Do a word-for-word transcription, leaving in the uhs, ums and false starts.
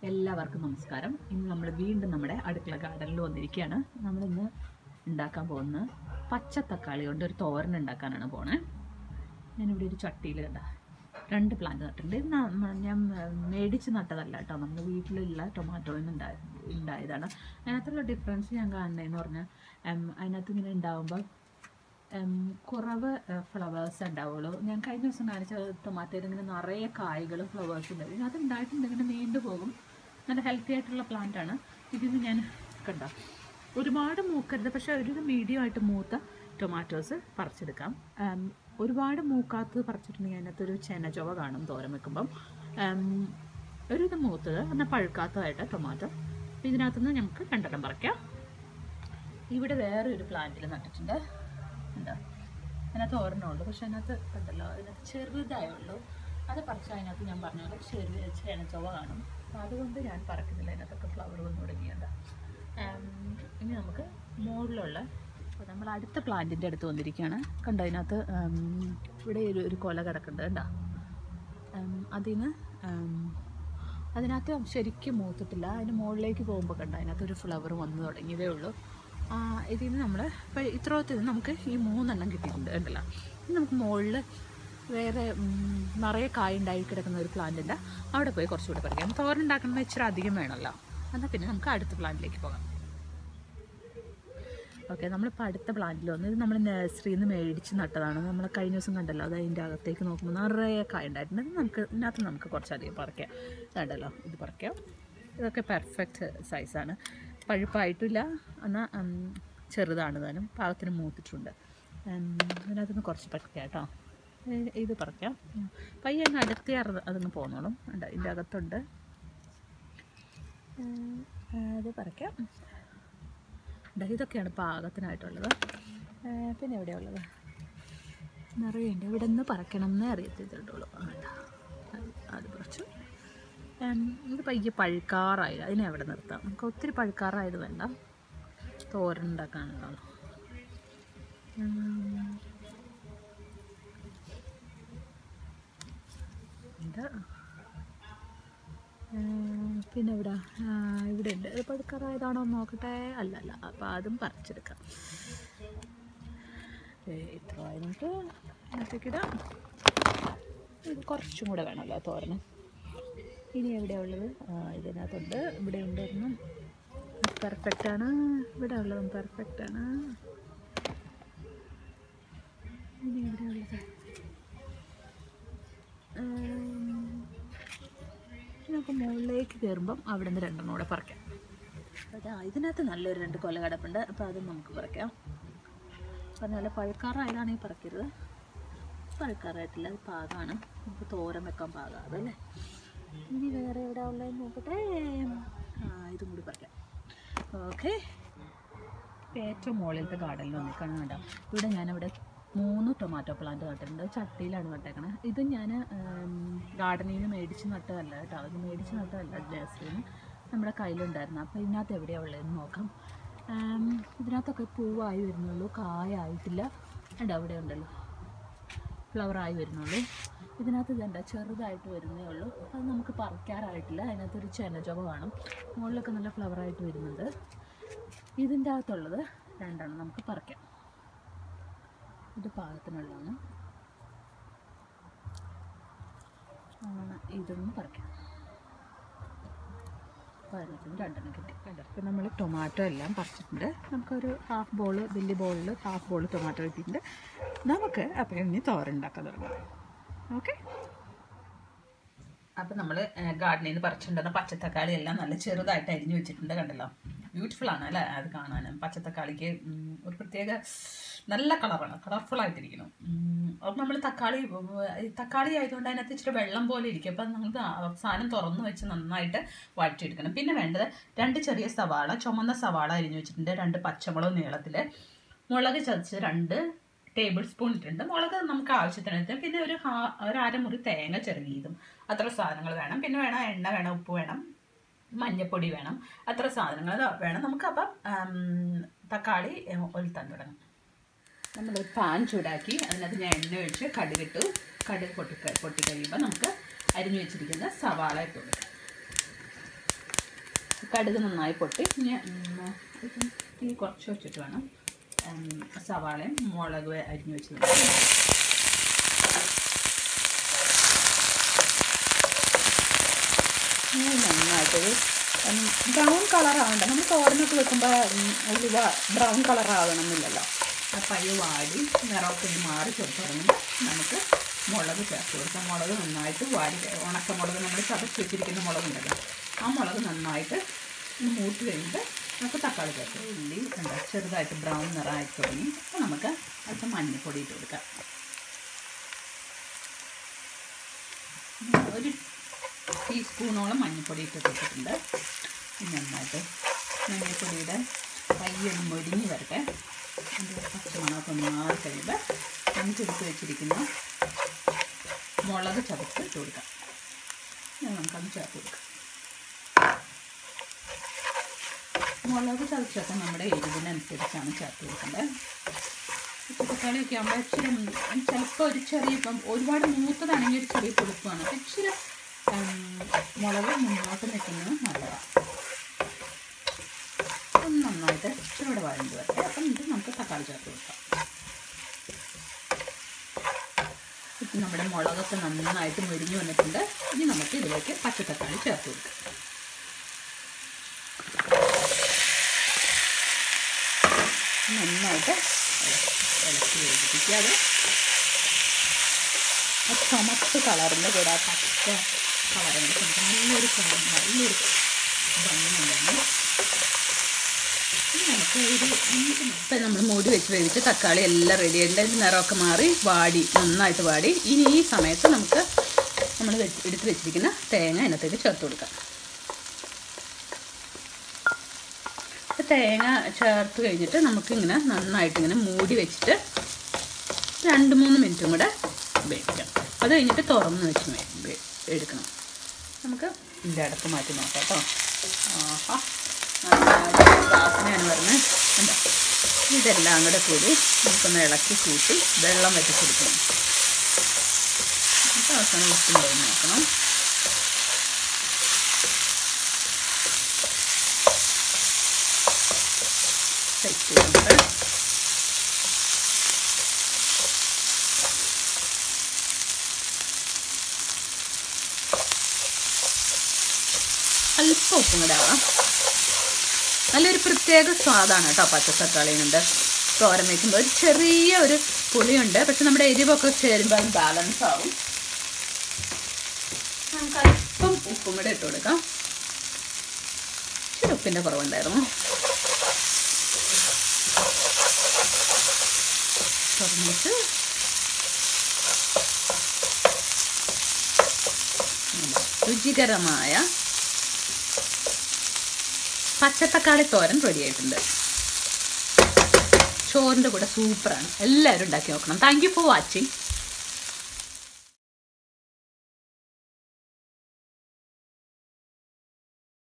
എല്ലാവർക്കും നമസ്കാരം. ഇന്ന് നമ്മൾ വീണ്ടും നമ്മുടെ അടുക്കള ഗാർഡനിൽ വന്നിരിക്കുകയാണ്. നമ്മളിന്ന് ഉണ്ടാക്കാൻ പോകുന്നത് പച്ചത്തക്കാളി കൊണ്ട് ഒരു തോരൻ ഉണ്ടാക്കാനാണ് പോണേ. ഞാനിവിടെ ഒരു ചട്ടിയിൽ കണ്ട രണ്ട് പ്ലാന്റ് നട്ടിട്ടുണ്ട്. ഇത് ഞാൻ മേടിച്ച് നട്ടതല്ല കേട്ടോ, നമ്മൾ വീട്ടിലുള്ള ടൊമാറ്റോയിൽ നിന്ന് ഉണ്ടായ ഉണ്ടായതാണ്. അതിനകത്തുള്ള ഡിഫറൻസ് ഞാൻ കാണുന്നതെന്ന് പറഞ്ഞാൽ അതിനകത്ത് ഇങ്ങനെ ഉണ്ടാകുമ്പോൾ കുറവ് ഫ്ലവേഴ്സ് ഉണ്ടാവുള്ളൂ. ഞാൻ കഴിഞ്ഞ ദിവസം കാണിച്ച ടൊമാറ്റോയിൽ ഇങ്ങനെ നിറയെ കായ്കളും ഫ്ലവേഴ്സും ഉണ്ടാവും. അത് ഉണ്ടായിട്ടുണ്ടെങ്കിൽ നീണ്ടു പോകും. നല്ല ഹെൽത്തി ആയിട്ടുള്ള പ്ലാന്റ് ആണ്. ഇതിന് ഞാൻ കണ്ട ഒരുപാട് മൂക്കരുത്, പക്ഷേ ഒരു മീഡിയം ആയിട്ട് മൂത്ത ടൊമാറ്റോസ് പറിച്ചെടുക്കാം. ഒരുപാട് മൂക്കാത്തത് പറിച്ചിട്ടുണ്ടെങ്കിൽ അതിനകത്തൊരു ചെനചൊവ കാണും തോരൻ വെക്കുമ്പം. ഒരു ഇത് മൂത്തത് എന്നാൽ പഴുക്കാത്തതായിട്ട് ടൊമാറ്റോ. ഇതിനകത്തുനിന്ന് നമുക്ക് രണ്ടെണ്ണം പറിക്കാം. ഇവിടെ വേറെ ഒരു പ്ലാന്റിൽ നട്ടിട്ടുണ്ട്. എന്താ അതിനകത്ത് ഓർമ്മയുള്ളൂ, പക്ഷെ അതിനകത്ത് ഉണ്ടല്ലോ അതിനകത്ത് ചെറുതായുള്ളൂ. അത് പറിച്ചാൽ അതിനകത്ത് ഞാൻ പറഞ്ഞ പോലെ ചെറിയ ചെനച്ചൊവ കാണും. അപ്പോൾ അതുകൊണ്ട് ഞാൻ പറിക്കുന്നില്ല. അതിനകത്തൊക്കെ ഫ്ലവർ വന്നു തുടങ്ങിയത്. ഇനി നമുക്ക് മുകളിലുള്ള അപ്പോൾ നമ്മൾ അടുത്ത പ്ലാന്റിൻ്റെ അടുത്ത് വന്നിരിക്കുകയാണ്. കണ്ടോ അതിനകത്ത് ഇവിടെ ഒരു ഒരു കൊല കിടക്കുന്നുണ്ട് കണ്ടോ. അതിന് അതിനകത്ത് ശരിക്കും മൂത്തിട്ടില്ല. അതിന് മുകളിലേക്ക് പോകുമ്പോൾ കണ്ടോ അതിനകത്തൊരു ഫ്ലവർ വന്നു തുടങ്ങിയതേ ഉള്ളൂ. ഇതിൽ നിന്ന് നമ്മൾ ഇപ്പോൾ ഇത്രത്തിൽ നമുക്ക് ഈ മൂന്നെണ്ണം കിട്ടിയിട്ടുണ്ട് ഉണ്ടല്ലോ. ഇനി നമുക്ക് മുകളിൽ വേറെ നിറയെ കായ ഉണ്ടായി കിടക്കുന്ന ഒരു പ്ലാന്റ് ഉണ്ട്. അവിടെ പോയി കുറച്ചുകൂടി പറിക്കാം. തോരൻ ഉണ്ടാക്കണമെന്ന് ഇച്ചിരി അധികം വേണമല്ലോ. എന്നാൽ പിന്നെ നമുക്ക് അടുത്ത പ്ലാന്റിലേക്ക് പോകാം. ഓക്കെ, നമ്മളിപ്പോൾ അടുത്ത പ്ലാന്റിൽ വന്നു. ഇത് നമ്മൾ നഴ്സറിയിൽ നിന്ന് മേടിച്ച് നട്ടതാണ്. നമ്മൾ കഴിഞ്ഞ ദിവസം കണ്ടല്ലോ, അത് അതിൻ്റെ അകത്തേക്ക് നോക്കുമ്പോൾ നിറയെ കായ ഉണ്ടായിട്ടുണ്ട്. നമുക്ക് ഇതിനകത്ത് നമുക്ക് കുറച്ചധികം പറിക്കാം. ഇതുണ്ടല്ലോ, ഇത് പറിക്കാം. ഇതൊക്കെ പെർഫെക്റ്റ് സൈസാണ്. പഴുപ്പായിട്ടില്ല, എന്നാൽ ചെറുതാണ് താനും, പാകത്തിന് മൂത്തിട്ടുണ്ട്. ഇതിനകത്തുനിന്ന് കുറച്ച് പറിക്കാം കേട്ടോ. ഇത് പറിക്കാം. പയ്യെ അങ്ങ് അടുത്തേ അതൊന്ന് പോന്നോളും. ഉണ്ട്, ഇതിൻ്റെ അകത്തുണ്ട്. അത് പറിക്കാം. ഇതൊക്കെയാണ് പാകത്തിനായിട്ടുള്ളത്. പിന്നെ എവിടെയുള്ളത് നിറയുണ്ട്. ഇവിടെ നിന്ന് പറിക്കണം എന്നേ അറിയത്തിട്ടുള്ളൂ. അത് കുറച്ച് ഇത് പയ്യെ പഴുക്കാറായില്ല. അതിനെ എവിടെ നിർത്താം. നമുക്ക് ഒത്തിരി പഴുക്കാറായത് വേണ്ട, തോരൻ ഉണ്ടാക്കാനുള്ളൂ. പിന്നെ ഇവിടെ ഇവിടെ ഉണ്ട്. ഇത് പഴുക്കാറായതാണോ നോക്കട്ടെ. അല്ല അല്ല അപ്പോൾ അതും പറിച്ചെടുക്കാം. ഇത്ര ആയി നമുക്ക് അതിനകത്തേക്കിടാം. ഇത് കുറച്ചും കൂടെ വേണമല്ലോ തോരന്. ഇനി എവിടെയാണ് ഉള്ളത്? ഇതിനകത്തുണ്ട്. ഇവിടെ ഉണ്ടായിരുന്നു. പെർഫെക്റ്റാണ്. ഇവിടെ ഉള്ളതും പെർഫെക്റ്റാണ്. ഇനി എവിടെയുള്ളത്? നമുക്ക് മുകളിലേക്ക് കയറുമ്പം അവിടെ നിന്ന് രണ്ടെണ്ണം കൂടെ പറിക്കാം. അതാ ഇതിനകത്ത് നല്ലൊരു രണ്ട് കൊല കിടപ്പുണ്ട്. അപ്പോൾ അതും നമുക്ക് പറിക്കാം. പറഞ്ഞ പോലെ പഴുക്കാറായതാണെങ്കിൽ പറിക്കരുത്. പഴുക്കാറായിട്ടില്ല, അത് പാകമാണ്. നമുക്ക് തോരൻ വെക്കാൻ പാകം അതല്ലേ. ഇനി വേറെ എവിടെ ഉള്ളതെന്ന് നോക്കട്ടെ. ആ ഇതും കൂടി പറിക്കാം. ഓക്കെ, ഏറ്റവും മുകളിലത്തെ ഗാർഡനിൽ വന്നിരിക്കണം കേട്ടോ. ഇവിടെ ഞാനിവിടെ മൂന്ന് ടൊമാറ്റോ പ്ലാന്റ് നട്ടിട്ടുണ്ട്. ചട്ടിയിലാണ് നട്ടേക്കണത്. ഇത് ഞാൻ ഗാർഡനിൽ നിന്ന് മേടിച്ച് നട്ടതല്ല കേട്ടോ. അത് മേടിച്ച് നട്ടതല്ല, നഴ്സറിയിൽ നിന്ന് നമ്മുടെ കയ്യിലുണ്ടായിരുന്നു. അപ്പോൾ ഇതിനകത്ത് എവിടെയാണ് ഉള്ളതെന്ന് നോക്കാം. ഇതിനകത്തൊക്കെ പൂവായി വരുന്നുള്ളൂ, കായായിട്ടില്ല. ഉണ്ട്, അവിടെ ഉണ്ടല്ലോ ഫ്ലവറായി വരുന്നുള്ളൂ. ഇതിനകത്ത് ഇതെന്താ ചെറുതായിട്ട് വരുന്നേ ഉള്ളൂ. അത് നമുക്ക് പറിക്കാറായിട്ടില്ല. അതിനകത്തൊരു ചെനചൊവ കാണും. മുകളിലൊക്കെ നല്ല ഫ്ലവറായിട്ട് വരുന്നുണ്ട്. ഇതിൻ്റെ അകത്തുള്ളത് രണ്ടെണ്ണം നമുക്ക് പറിക്കാം. ഇത് പാകത്തിനുള്ളതാണ്. ഇതൊന്നും പറിക്കാം. പതിനത്തിന് രണ്ടെണ്ണം കിട്ടി കേട്ടോ. ഇപ്പം നമ്മൾ ടൊമാറ്റോ എല്ലാം പറിച്ചിട്ടുണ്ട്. നമുക്കൊരു ഹാഫ് ബോൾ, വലിയ ബോളിൽ ഹാഫ് ബോൾ ടൊമാറ്റോ കിട്ടിയിട്ടുണ്ട്. നമുക്ക് അപ്പം ഇനി തോരൻ ഉണ്ടാക്കാൻ തുടങ്ങാം. ഓക്കെ, അപ്പം നമ്മൾ ഗാർഡനിൽ നിന്ന് പറിച്ചിട്ടുണ്ടെന്ന പച്ചത്തക്കാളി എല്ലാം നല്ല ചെറുതായിട്ട് അരിഞ്ഞു വെച്ചിട്ടുണ്ട്. കണ്ടല്ലോ, ബ്യൂട്ടിഫുൾ ആണ് അല്ലേ അത് കാണാനും. പച്ചത്തക്കാളിക്ക് ഒരു പ്രത്യേക നല്ല കളറാണ്, കളർഫുള്ളായിട്ടിരിക്കണം. അപ്പം നമ്മൾ തക്കാളി തക്കാളി ആയതുകൊണ്ട് അതിനകത്ത് ഇച്ചിരി വെള്ളം പോലെ ഇരിക്കും. അപ്പം നമുക്ക് സാധനം തുറന്ന് വെച്ച് നന്നായിട്ട് വഴറ്റിയെടുക്കണം. പിന്നെ വേണ്ടത് രണ്ട് ചെറിയ സവാള, ചുമന്ന സവാള അരിഞ്ഞു വെച്ചിട്ടുണ്ട്. രണ്ട് പച്ചമുളക് നീളത്തിൽ, മുളക് ചതച്ച് രണ്ട് ടേബിൾ സ്പൂൺ ഇട്ടിട്ടുണ്ട്. മുളക് നമുക്ക് ആവശ്യത്തിനെടുത്ത്, പിന്നെ ഒരു ഹാ ഒരു അരമുറി തേങ്ങ ചെറുകിയതും. അത്ര സാധനങ്ങൾ വേണം. പിന്നെ വേണം എണ്ണ വേണം, ഉപ്പ് വേണം, മഞ്ഞൾപ്പൊടി വേണം. അത്ര സാധനങ്ങൾ വേണം നമുക്ക്. അപ്പം തക്കാളി ഒലുത്താൻ തുടങ്ങും. നമ്മൾ പാൻ ചൂടാക്കി അതിനകത്ത് ഞാൻ എണ്ണ ഒഴിച്ച് കടുകിട്ടു. കടുക് പൊട്ടി പൊട്ടി കഴിയുമ്പോൾ നമുക്ക് അരിഞ്ഞു വെച്ചിരിക്കുന്ന സവാള ഇട്ട് കൊടുക്കാം. കടുക് നന്നായി പൊട്ടി ഇനി ഈ കുറച്ച് വെച്ചിട്ട് വേണം സവാളയും മുളക് അരിഞ്ഞ് വെച്ചത് നന്നായിട്ടൊരു ബ്രൗൺ കളറാവണ്ട. നമ്മൾ തോരനൊക്കെ വെക്കുമ്പോൾ ഉലുവ ബ്രൗൺ കളറാകണമെന്നില്ലല്ലോ. പയ്യെ വാടി നിറമൊക്കെ മാറി തുടങ്ങുമ്പോൾ നമുക്ക് മുളക് ചേർത്ത് കൊടുക്കാം. മുളക് നന്നായിട്ട് വാടി ഉണക്കമുളക് നമ്മൾ ചതച്ച് വെച്ചിരിക്കുന്ന മുളകുണ്ടല്ലോ, ആ മുളക് നന്നായിട്ട് മൂട്ട് കഴിഞ്ഞിട്ട് നമുക്ക് തക്കാളി ചേർത്ത് ഉള്ളി എന്താ ചെറുതായിട്ട് ബ്രൗൺ നിറമായി തുടങ്ങി. അപ്പോൾ നമുക്ക് അല്പം മഞ്ഞൾപ്പൊടി ഇട്ട് കൊടുക്കാം. ഒരു ടീസ്പൂണോളം മഞ്ഞൾപ്പൊടി ഇട്ട് കൊടുത്തിട്ടുണ്ട്. നന്നായിട്ട് മഞ്ഞൾപ്പൊടിയുടെ പയ്യെ മൊരിഞ്ഞ് വരട്ടെ. അതിൻ്റെ പച്ചമണമൊക്കെ മാറി കഴിയുമ്പോൾ നമുക്ക് എടുത്ത് വെച്ചിരിക്കുന്ന മുളക് ചതച്ച് ഇട്ട് കൊടുക്കാം. നമുക്കത് ചേർത്ത് കൊടുക്കാം. മുളക് ചതച്ചൊക്കെ നമ്മുടെ എരിവിനനുസരിച്ചാണ് ചേർത്ത് കൊടുക്കേണ്ടത്. പച്ചത്തക്കാളിയൊക്കെ ആകുമ്പോൾ ഇച്ചിരി ചിലപ്പോൾ ഒരു ചെറിയ ഇപ്പം ഒരുപാട് മൂത്തതാണെങ്കിൽ ഒരു ചെറിയ പുളിപ്പാണ്. അപ്പം ഇച്ചിരി മുളക് മുന്നോട്ട് നിൽക്കുന്നത് നല്ലതാണ്. ഒന്ന് നന്നായിട്ട് ഇച്ചിരി വഴണ്ട് വരട്ടെ. അപ്പം ഇത് നമുക്ക് തക്കാളി ചേർത്ത് കൊടുക്കാം. ഇപ്പം നമ്മുടെ മുളകൊക്കെ നന്നായിട്ട് മുരിഞ്ഞ് വന്നിട്ടുണ്ട്. ഇനി നമുക്ക് ഇതിലേക്ക് പച്ചത്തക്കാളി ചേർത്ത് കൊടുക്കാം. നന്നായിട്ട് ഇളക്കി വേവിപ്പിക്കാതെ ആ ചുമപ്പ് കളറിൻ്റെ കൂടെ ആ പച്ച കളറിൻ്റെ നമുക്ക് നല്ലൊരു നല്ലൊരു ഭംഗിയുണ്ടായിരുന്നു. നമുക്ക് ഒരു ഇപ്പം നമ്മൾ മൂടി വെച്ച് വേവിച്ച് തക്കാളി എല്ലാം റെഡി ആയിട്ട് നിറമൊക്കെ മാറി വാടി നന്നായിട്ട് വാടി. ഇനി ഈ സമയത്ത് നമുക്ക് നമ്മൾ എടുത്ത് വെച്ചിരിക്കുന്ന തേങ്ങ അതിനകത്തേക്ക് ചേർത്ത് കൊടുക്കാം. തേങ്ങ ചേർത്ത് കഴിഞ്ഞിട്ട് നമുക്കിങ്ങനെ നന്നായിട്ട് ഇങ്ങനെ മൂടി വെച്ചിട്ട് രണ്ട് മൂന്ന് മിനിറ്റും കൂടെ വേവിക്കാം. അത് കഴിഞ്ഞിട്ട് തുറന്ന് വെച്ച് എടുക്കണം. നമുക്ക് ഇതിൻ്റെ അടപ്പ് മാറ്റി നോക്കാം കേട്ടോ. ആഹാ വാസനയാണ് പറഞ്ഞത്. എന്താ ഇതെല്ലാം കൂടെ കൂടി നമുക്കൊന്ന് ഇളക്കി കൂട്ടി വെള്ളം വറ്റിച്ചെടുക്കണം. എന്നിട്ട് അവസാനം ഉപ്പും പോയി നോക്കണം. സെറ്റ് ചെയ്തിട്ട് അല്പം ഉപ്പും കൂടെ ആവാം. നല്ലൊരു പ്രത്യേക സ്വാദാണ് കേട്ടോ പച്ചത്തക്കാളി കൊണ്ട് തോരൻ വയ്ക്കുമ്പോൾ. ഒരു ചെറിയ ഒരു പുളിയുണ്ട്, പക്ഷെ നമ്മുടെ എരിവൊക്കെ ചേരുമ്പോൾ അത് ബാലൻസ് ആവും. നമുക്ക് അല്പം ഉപ്പും കൂടെ ഇട്ട് കൊടുക്കാം. ഇച്ചിരി ഉപ്പിൻ്റെ കുറവുണ്ടായിരുന്നു. തുറന്നിട്ട് രുചികരമായ പച്ചത്തക്കാളി തോരൻ റെഡി ആയിട്ടുണ്ട്. ചോറിൻ്റെ കൂടെ സൂപ്പറാണ്. എല്ലാവരും ഉണ്ടാക്കി നോക്കണം. Thank you for watching.